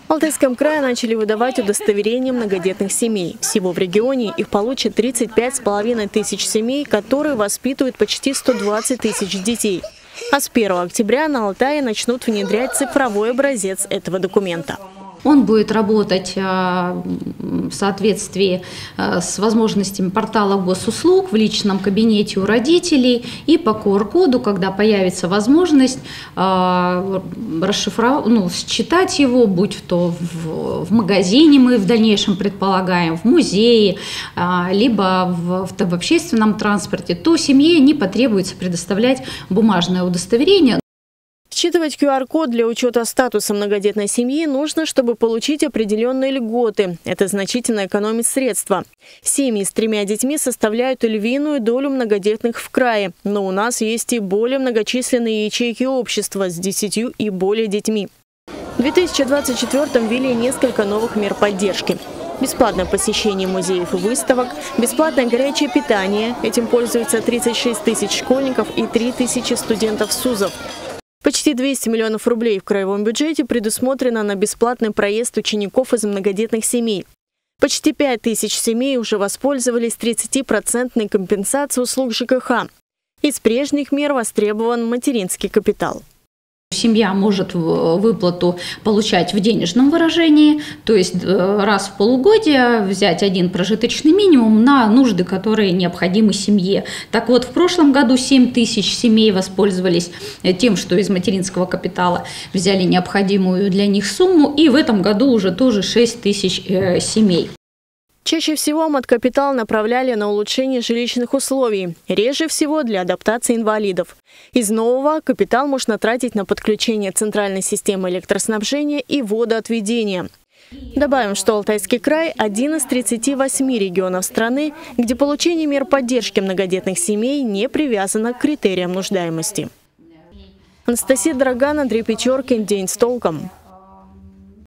В Алтайском крае начали выдавать удостоверения многодетных семей. Всего в регионе их получат 35,5 тысяч семей, которые воспитывают почти 120 тысяч детей. А с 1 октября на Алтае начнут внедрять цифровой образец этого документа. Он будет работать в соответствии с возможностями портала госуслуг в личном кабинете у родителей и по QR-коду, когда появится возможность считать его, будь то в магазине, мы в дальнейшем предполагаем, в музее, либо в общественном транспорте, то семье не потребуется предоставлять бумажное удостоверение. Считывать QR-код для учета статуса многодетной семьи нужно, чтобы получить определенные льготы. Это значительно экономит средства. Семьи с 3 детьми составляют львиную долю многодетных в крае. Но у нас есть и более многочисленные ячейки общества с 10 и более детьми. В 2024-м ввели несколько новых мер поддержки. Бесплатное посещение музеев и выставок, бесплатное горячее питание. Этим пользуются 36 тысяч школьников и 3 тысячи студентов СУЗов. Почти 200 миллионов рублей в краевом бюджете предусмотрено на бесплатный проезд учеников из многодетных семей. Почти 5 тысяч семей уже воспользовались 30% компенсацией услуг ЖКХ. Из прежних мер востребован материнский капитал. Семья может выплату получать в денежном выражении, то есть раз в полугодие взять один прожиточный минимум на нужды, которые необходимы семье. Так вот, в прошлом году 7 тысяч семей воспользовались тем, что из материнского капитала взяли необходимую для них сумму, и в этом году уже тоже 6 тысяч семей. Чаще всего маткапитал направляли на улучшение жилищных условий, реже всего для адаптации инвалидов. Из нового капитал можно тратить на подключение центральной системы электроснабжения и водоотведения. Добавим, что Алтайский край – один из 38 регионов страны, где получение мер поддержки многодетных семей не привязано к критериям нуждаемости. Анастасия Драган, Андрей Печоркин. День с толком.